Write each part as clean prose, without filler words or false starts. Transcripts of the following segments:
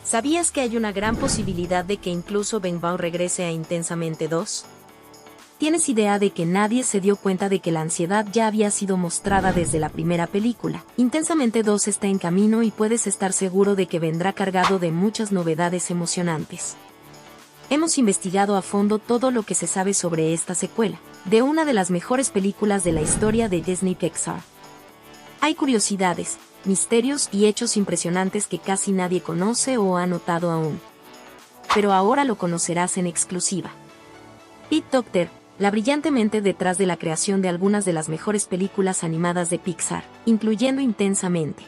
¿Sabías que hay una gran posibilidad de que incluso Ben Baum regrese a Intensamente 2? ¿Tienes idea de que nadie se dio cuenta de que la ansiedad ya había sido mostrada desde la primera película? Intensamente 2 está en camino y puedes estar seguro de que vendrá cargado de muchas novedades emocionantes. Hemos investigado a fondo todo lo que se sabe sobre esta secuela, de una de las mejores películas de la historia de Disney Pixar. Hay curiosidades, misterios y hechos impresionantes que casi nadie conoce o ha notado aún. Pero ahora lo conocerás en exclusiva. Pete Docter, la brillante mente detrás de la creación de algunas de las mejores películas animadas de Pixar, incluyendo Intensamente,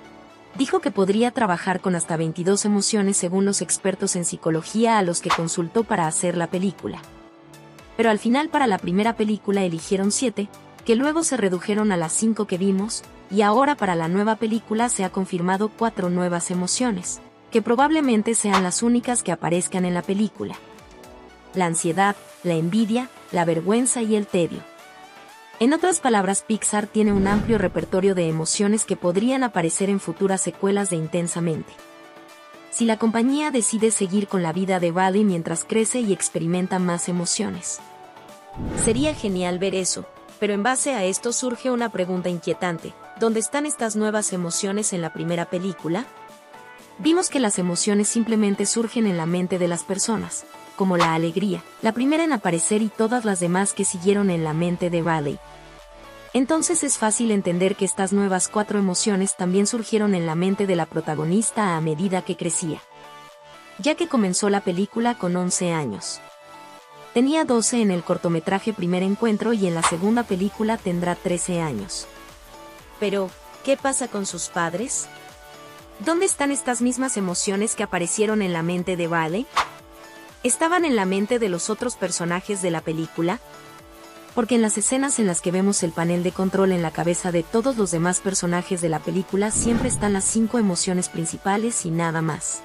dijo que podría trabajar con hasta 22 emociones según los expertos en psicología a los que consultó para hacer la película. Pero al final para la primera película eligieron 7, que luego se redujeron a las 5 que vimos, y ahora para la nueva película se ha confirmado 4 nuevas emociones, que probablemente sean las únicas que aparezcan en la película: la ansiedad, la envidia, la vergüenza y el tedio. En otras palabras, Pixar tiene un amplio repertorio de emociones que podrían aparecer en futuras secuelas de Intensamente. Si la compañía decide seguir con la vida de Riley mientras crece y experimenta más emociones. Sería genial ver eso, pero en base a esto surge una pregunta inquietante: ¿dónde están estas nuevas emociones en la primera película? Vimos que las emociones simplemente surgen en la mente de las personas, como la alegría, la primera en aparecer, y todas las demás que siguieron en la mente de Riley. Entonces es fácil entender que estas nuevas 4 emociones también surgieron en la mente de la protagonista a medida que crecía, ya que comenzó la película con 11 años. Tenía 12 en el cortometraje Primer Encuentro y en la segunda película tendrá 13 años. Pero, ¿qué pasa con sus padres? ¿Dónde están estas mismas emociones que aparecieron en la mente de Riley? ¿Estaban en la mente de los otros personajes de la película? Porque en las escenas en las que vemos el panel de control en la cabeza de todos los demás personajes de la película siempre están las 5 emociones principales y nada más.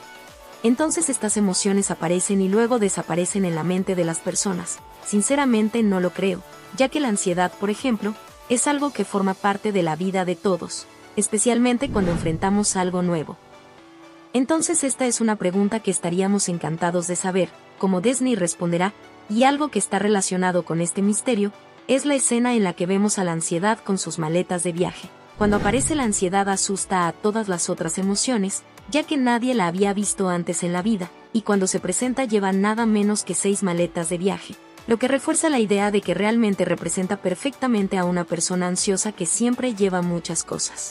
Entonces estas emociones aparecen y luego desaparecen en la mente de las personas. Sinceramente no lo creo, ya que la ansiedad, por ejemplo, es algo que forma parte de la vida de todos, especialmente cuando enfrentamos algo nuevo. Entonces esta es una pregunta que estaríamos encantados de saber, cómo Disney responderá, y algo que está relacionado con este misterio, es la escena en la que vemos a la ansiedad con sus maletas de viaje. Cuando aparece la ansiedad asusta a todas las otras emociones, ya que nadie la había visto antes en la vida, y cuando se presenta lleva nada menos que 6 maletas de viaje, lo que refuerza la idea de que realmente representa perfectamente a una persona ansiosa que siempre lleva muchas cosas,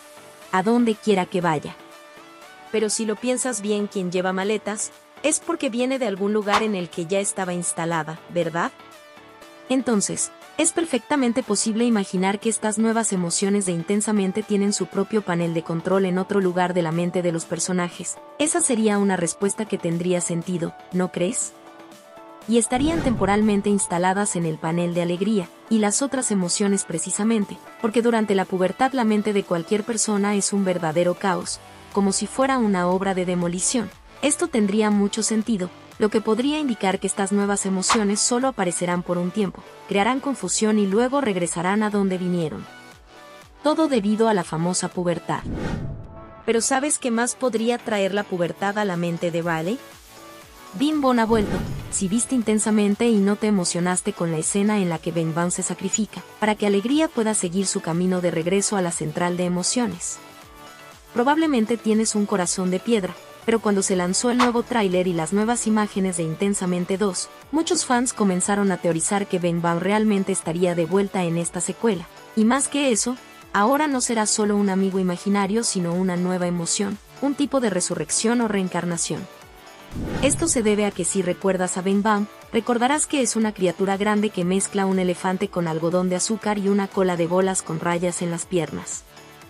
a donde quiera que vaya. Pero si lo piensas bien, quien lleva maletas, es porque viene de algún lugar en el que ya estaba instalada, ¿verdad? Entonces, es perfectamente posible imaginar que estas nuevas emociones de Intensamente tienen su propio panel de control en otro lugar de la mente de los personajes. Esa sería una respuesta que tendría sentido, ¿no crees? Y estarían temporalmente instaladas en el panel de alegría, y las otras emociones precisamente, porque durante la pubertad la mente de cualquier persona es un verdadero caos, como si fuera una obra de demolición. Esto tendría mucho sentido, lo que podría indicar que estas nuevas emociones solo aparecerán por un tiempo, crearán confusión y luego regresarán a donde vinieron. Todo debido a la famosa pubertad. Pero ¿sabes qué más podría traer la pubertad a la mente de Riley? Bing Bong ha vuelto. Si viste Intensamente y no te emocionaste con la escena en la que Ben Baum se sacrifica, para que Alegría pueda seguir su camino de regreso a la central de emociones, probablemente tienes un corazón de piedra. Pero cuando se lanzó el nuevo tráiler y las nuevas imágenes de Intensamente 2, muchos fans comenzaron a teorizar que Ben Baum realmente estaría de vuelta en esta secuela. Y más que eso, ahora no será solo un amigo imaginario sino una nueva emoción, un tipo de resurrección o reencarnación. Esto se debe a que si recuerdas a Ben Baum, recordarás que es una criatura grande que mezcla un elefante con algodón de azúcar y una cola de bolas con rayas en las piernas.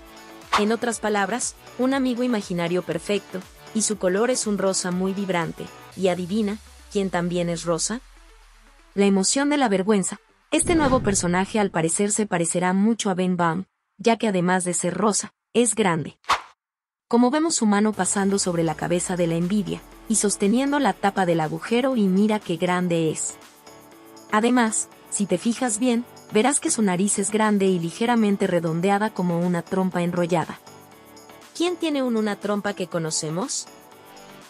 En otras palabras, un amigo imaginario perfecto, y su color es un rosa muy vibrante. Y adivina, ¿quién también es rosa? La emoción de la vergüenza. Este nuevo personaje al parecer se parecerá mucho a Ben Baum, ya que además de ser rosa, es grande. Como vemos su mano pasando sobre la cabeza de la envidia, y sosteniendo la tapa del agujero, y mira qué grande es. Además, si te fijas bien, verás que su nariz es grande y ligeramente redondeada como una trompa enrollada. ¿Quién tiene una trompa que conocemos?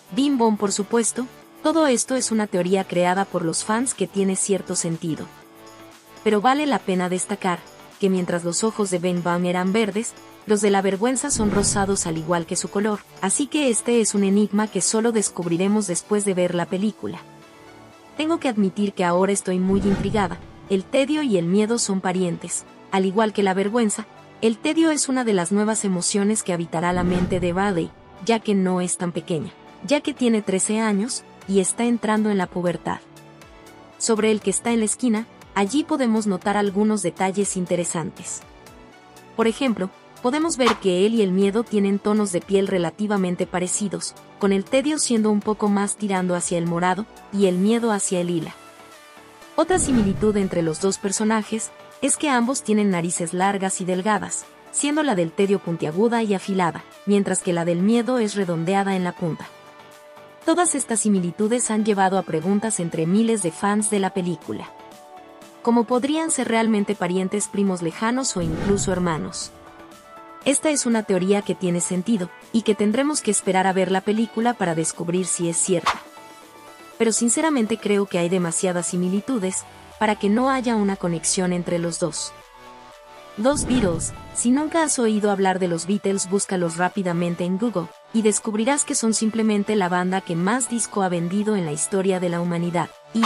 Bim bom, por supuesto, todo esto es una teoría creada por los fans que tiene cierto sentido. Pero vale la pena destacar que mientras los ojos de Ben Bang eran verdes, los de la vergüenza son rosados al igual que su color, así que este es un enigma que solo descubriremos después de ver la película. Tengo que admitir que ahora estoy muy intrigada. El tedio y el miedo son parientes, al igual que la vergüenza. El tedio es una de las nuevas emociones que habitará la mente de Bailey, ya que no es tan pequeña, ya que tiene 13 años y está entrando en la pubertad. Sobre el que está en la esquina, allí podemos notar algunos detalles interesantes. Por ejemplo, podemos ver que él y el miedo tienen tonos de piel relativamente parecidos, con el tedio siendo un poco más tirando hacia el morado y el miedo hacia el lila. Otra similitud entre los dos personajes es que ambos tienen narices largas y delgadas, siendo la del tedio puntiaguda y afilada, mientras que la del miedo es redondeada en la punta. Todas estas similitudes han llevado a preguntas entre miles de fans de la película. ¿Cómo podrían ser realmente parientes, primos lejanos o incluso hermanos? Esta es una teoría que tiene sentido, y que tendremos que esperar a ver la película para descubrir si es cierta. Pero sinceramente creo que hay demasiadas similitudes para que no haya una conexión entre los dos. Los Beatles. Si nunca has oído hablar de los Beatles, búscalos rápidamente en Google, y descubrirás que son simplemente la banda que más disco ha vendido en la historia de la humanidad, y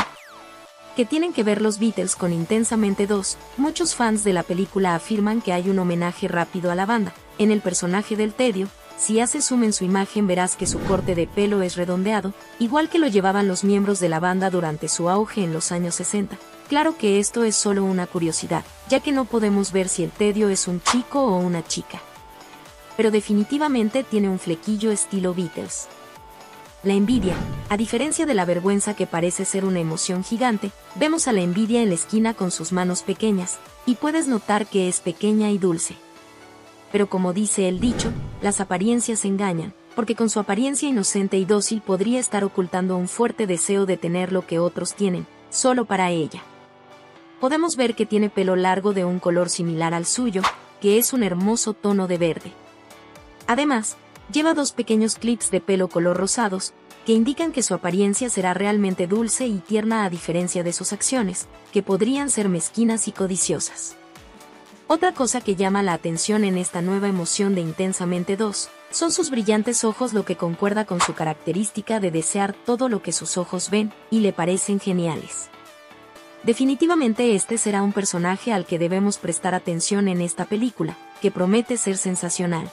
que tienen que ver los Beatles con Intensamente 2, muchos fans de la película afirman que hay un homenaje rápido a la banda. En el personaje del tedio, si haces zoom en su imagen verás que su corte de pelo es redondeado, igual que lo llevaban los miembros de la banda durante su auge en los años 60. Claro que esto es solo una curiosidad, ya que no podemos ver si el tedio es un chico o una chica. Pero definitivamente tiene un flequillo estilo Beatles. La envidia. A diferencia de la vergüenza, que parece ser una emoción gigante, vemos a la envidia en la esquina con sus manos pequeñas, y puedes notar que es pequeña y dulce. Pero como dice el dicho, las apariencias engañan, porque con su apariencia inocente y dócil podría estar ocultando un fuerte deseo de tener lo que otros tienen, solo para ella. Podemos ver que tiene pelo largo de un color similar al suyo, que es un hermoso tono de verde. Además, lleva dos pequeños clips de pelo color rosados, que indican que su apariencia será realmente dulce y tierna a diferencia de sus acciones, que podrían ser mezquinas y codiciosas. Otra cosa que llama la atención en esta nueva emoción de Intensamente 2, son sus brillantes ojos, lo que concuerda con su característica de desear todo lo que sus ojos ven, y le parecen geniales. Definitivamente este será un personaje al que debemos prestar atención en esta película, que promete ser sensacional.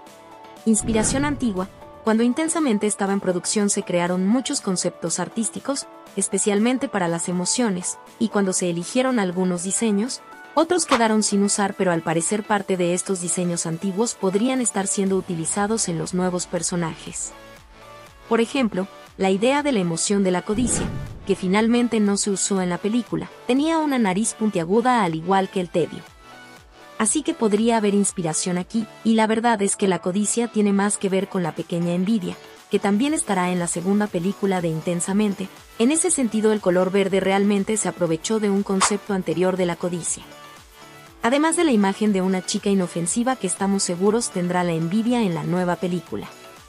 Inspiración antigua. Cuando Intensamente estaba en producción se crearon muchos conceptos artísticos, especialmente para las emociones, y cuando se eligieron algunos diseños, otros quedaron sin usar, pero al parecer parte de estos diseños antiguos podrían estar siendo utilizados en los nuevos personajes. Por ejemplo, la idea de la emoción de la codicia, que finalmente no se usó en la película, tenía una nariz puntiaguda al igual que el tedio. Así que podría haber inspiración aquí, y la verdad es que la codicia tiene más que ver con la pequeña envidia, que también estará en la segunda película de Intensamente. En ese sentido, el color verde realmente se aprovechó de un concepto anterior de la codicia. Además de la imagen de una chica inofensiva que estamos seguros tendrá la envidia en la nueva película.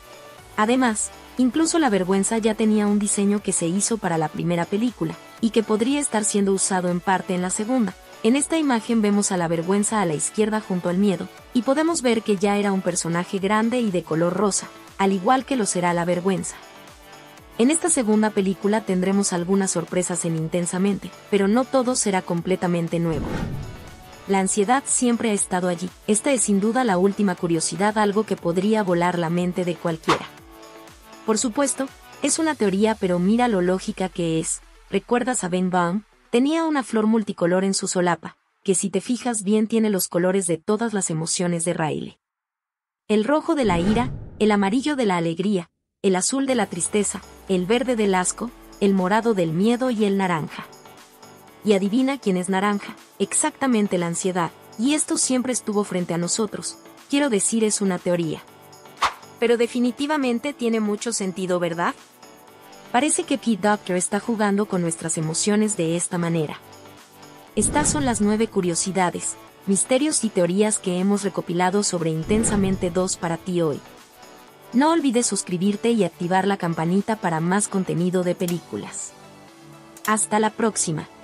Además, incluso la vergüenza ya tenía un diseño que se hizo para la primera película, y que podría estar siendo usado en parte en la segunda. En esta imagen vemos a la vergüenza a la izquierda junto al miedo, y podemos ver que ya era un personaje grande y de color rosa, al igual que lo será la vergüenza. En esta segunda película tendremos algunas sorpresas en Intensamente, pero no todo será completamente nuevo. La ansiedad siempre ha estado allí. Esta es sin duda la última curiosidad, algo que podría volar la mente de cualquiera. Por supuesto, es una teoría, pero mira lo lógica que es. ¿Recuerdas a Ben Baum? Tenía una flor multicolor en su solapa, que si te fijas bien tiene los colores de todas las emociones de Riley. El rojo de la ira, el amarillo de la alegría, el azul de la tristeza, el verde del asco, el morado del miedo y el naranja. Y adivina quién es naranja, exactamente la ansiedad, y esto siempre estuvo frente a nosotros. Quiero decir, es una teoría. Pero definitivamente tiene mucho sentido, ¿verdad? Parece que Pete Docter está jugando con nuestras emociones de esta manera. Estas son las 9 curiosidades, misterios y teorías que hemos recopilado sobre Intensamente 2 para ti hoy. No olvides suscribirte y activar la campanita para más contenido de películas. Hasta la próxima.